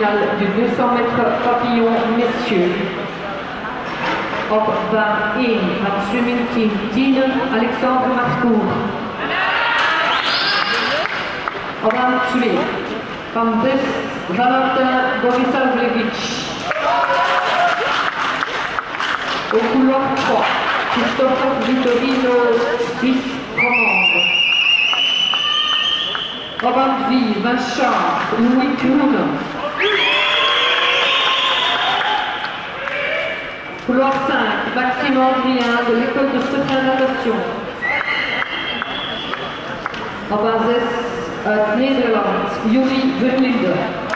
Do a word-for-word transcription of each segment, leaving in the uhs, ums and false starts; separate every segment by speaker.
Speaker 1: finale du deux cents mètres papillon messieurs. Op baan één van swimmingteam tien Alexandre Marcourt. Op baan twee van Brest Valentin Borisavlevich. Au couloir trois, Christophe Vittorino, Suisse romande. Op baan vier van Charles Louis Croenen. Couloir cinq, Maxime Andrien de l'école de secret natation. Op baan zes uit Nederland, Yuri Verlinde.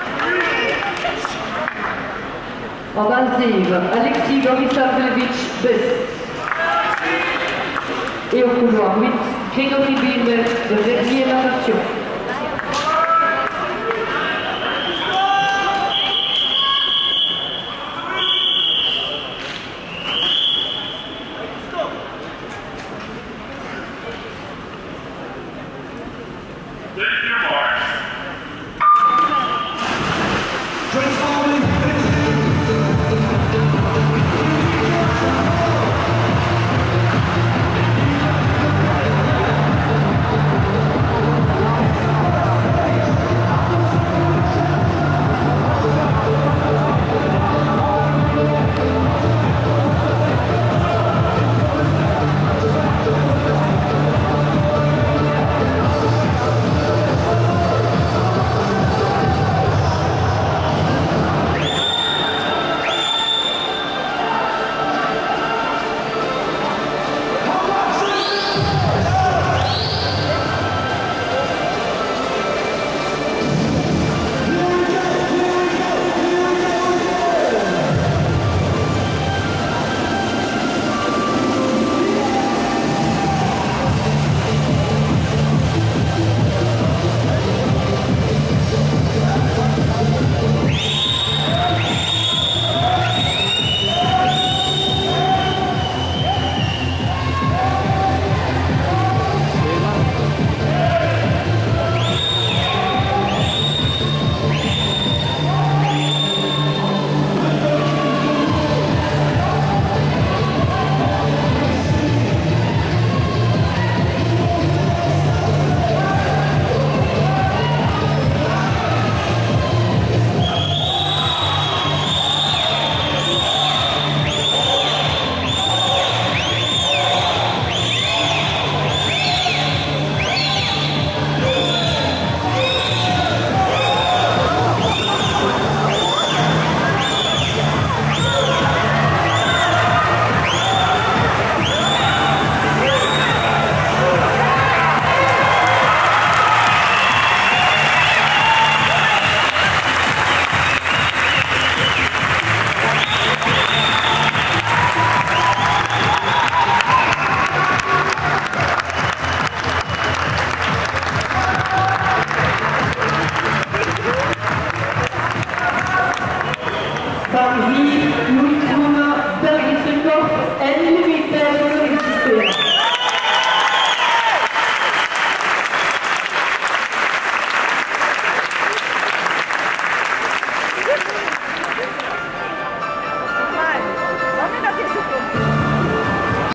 Speaker 1: Op baan zeven, Alexis Borisavlevich Best. Et au couloir huit, Grégory Bilmer de Vernier Natation.